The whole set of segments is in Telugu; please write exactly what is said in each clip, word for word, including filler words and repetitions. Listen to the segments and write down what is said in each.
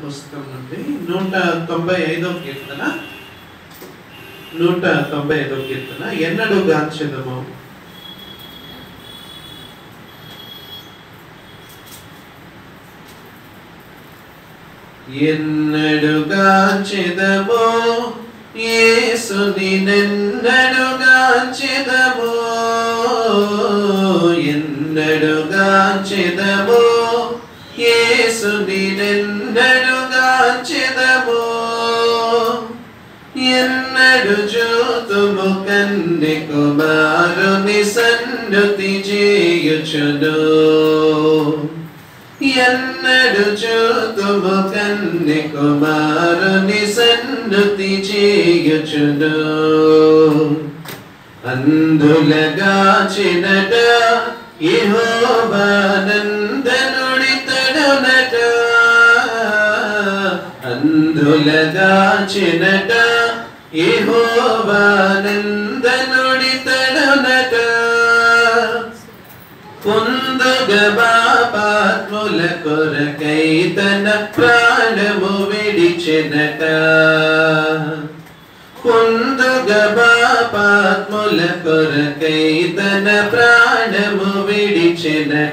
పుస్తకం నుండి నూట తొంభై ఐదవ కీర్తన నూట తొంభై ఐదవ కీర్తన ఎన్నడూ గాంచెదము. ఎన్నడూ గాంచెదము యేసుని నెన్నడూ గాంచెదము. ఎన్నడూ గాంచెదము యేసుని నెన్నడూ గాంచెదము. ఎన్నడు చూతుము కన్నె కుమారుని సన్నుతి చేయుచును. ఎన్నడు చూతుము కన్నె కుమారుని సన్నుతి చేయుచును. అందులగాచినట యెహోవా నందనుడితడునట. అందులగాచినట యెహోవా నందనుడితడునట. పొందుగ పాపాత్ముల కొరకై తన ప్రాణము విడిచెనట. పొందుగ పాపాత్ముల కొరకై తన ప్రాణము విడిచెనట.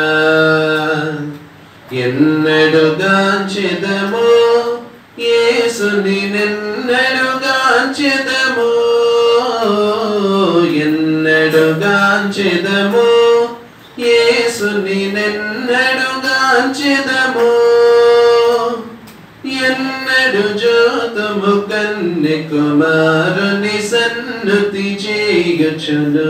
ఎన్నడు గాంచెదము యేసుని నెన్నడు గాంచెదము. ఎన్నడు గాంచెదము యేసుని నెన్నడు గాంచెదము. ఎన్నడు చూతుము కన్నె కుమారుని సన్నుతి చేయుచును.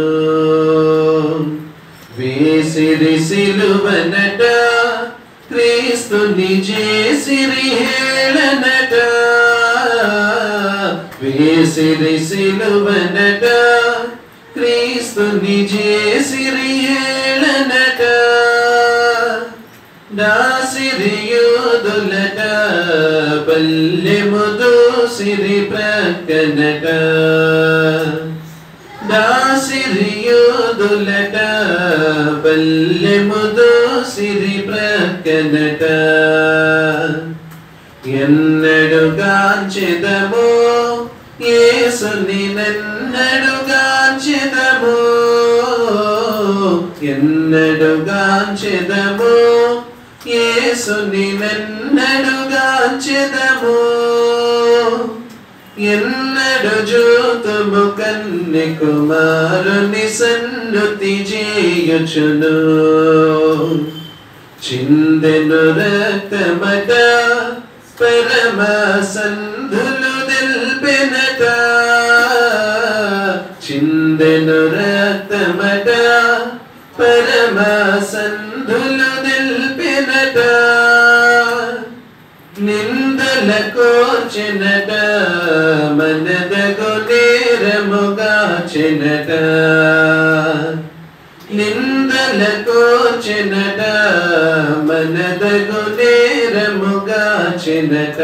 వేసిరి సిలువనట క్రీస్తుని చేసిరి హేళనట. వేసిరి సిలువనట క్రీస్తుని చేసిరి హేళనట. దాసిరి యూదులట బల్లెము దూసిరి ప్రక్కనట. దాసిరి యూదులట బల్లెము దూసిరి ప్రక్కనట. ఎన్నడు గాంచెదము యేసుని నెన్నడు గాంచెదము. ఎన్నడు గాంచెదము యేసుని నెన్నడు గాంచెదము. ఎన్నడు చూతుము కన్నె కుమారుని సన్నుతి చేయుచును. చిందెను రక్తమట పరమ సంధులు తెల్పెనట. చిందెను రక్తమట పరమ సంధులు తెల్పెనట. నిందల కోర్చెనట మనదగు నేరముగాచెనట. నిందల కోర్చెనట మనదగు నేరముగాచెనట.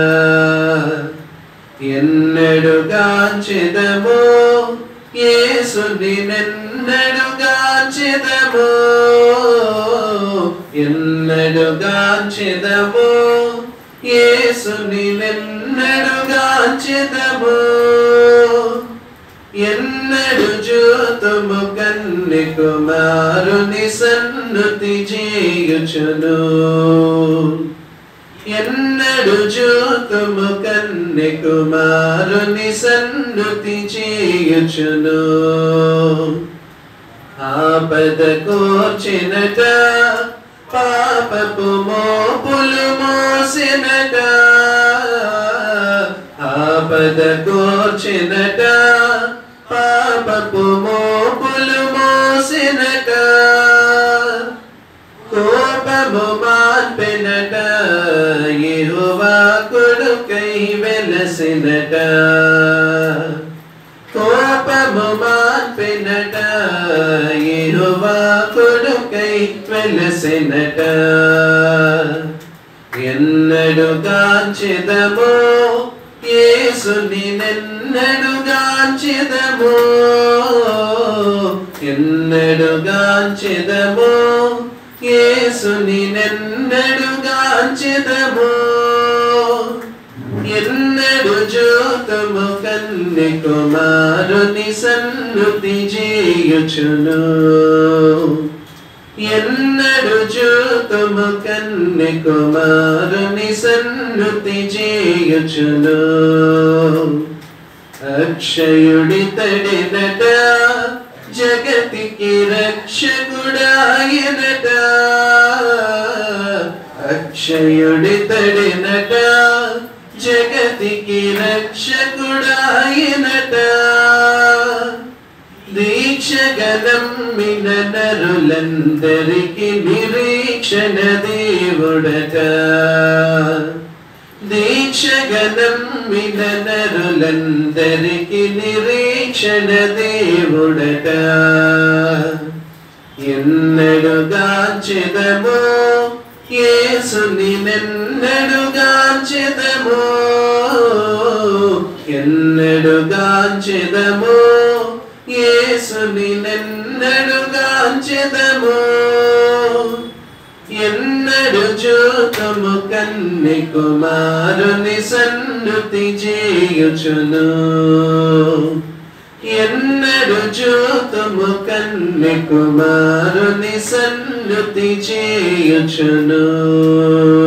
ఎన్నడు గాంచెదము యేసుని నెన్నడు గాంచెదము. ఎన్నడు గాంచెదము యేసుని నెన్నడు గాంచెదము. ఎన్నడు చూతుము కన్నె కుమారుని సన్నుతి చేయుచును. ఎన్నడు చూతుము కన్నె కుమారుని సన్నుతి చేయుచును. ఆపద కోర్చెనట పాపపు మోపులు మోసెనట. ఆపద కోర్చెనట పాపపు మోపులు మోసెనట. కోపము మాన్పెనట యెహోవా కొడుకై వెలసెనట. కోపము మాన్పెనట యెహోవా కొడుకై వెలసెనట. ఎన్నడు గాంచెదము యేసుని నెన్నడు గాంచెదము. ఎన్నడు గాంచెదము యేసుని నెన్నడు గాంచెదము. కన్య కుమారుని సన్నుతి చేయుచును ఎన్నడు చూతుము కన్య కుమారుని సన్నుతి చేయుచును అక్షయుడితడినట జగతికి రక్షకుడాయనట అక్షయుడితడినట జగతికి రక్షకుడాయనట దీక్షగనమ్మిన నరులందరికి నిరీక్షణ దేవుడట దీక్షగనమ్మిన నరులందరికి నిరీక్షణ దేవుడట ఎన్నడుగాంచెదమో యేసుని నెన్నడుగాంచెదమో ఎన్నడుగాంచెదమో యేసుని నెన్నడుగాంచెదమో ఎన్నడు చూతుము కన్య కుమారుని సన్నుతి చేయుచును ఎన్నడు చూతుము కన్య కుమారుని సన్నుతి చేయుచును